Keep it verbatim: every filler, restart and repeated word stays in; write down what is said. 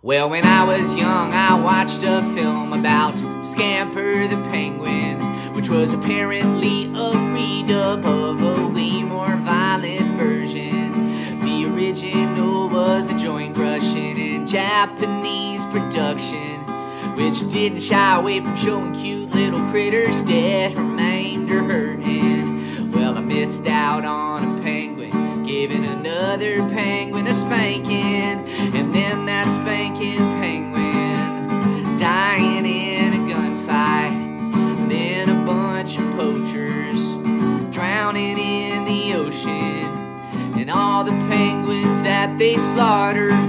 Well, when I was young, I watched a film about Scamper the Penguin, which was apparently a redub of a way more violent version. The original was a joint Russian and Japanese production, which didn't shy away from showing cute little critters dead or maimed or hurting. Well, I missed out on a penguin giving another penguin a spanking, and then that spanking penguin dying in a gunfight, and then a bunch of poachers drowning in the ocean, and all the penguins that they slaughtered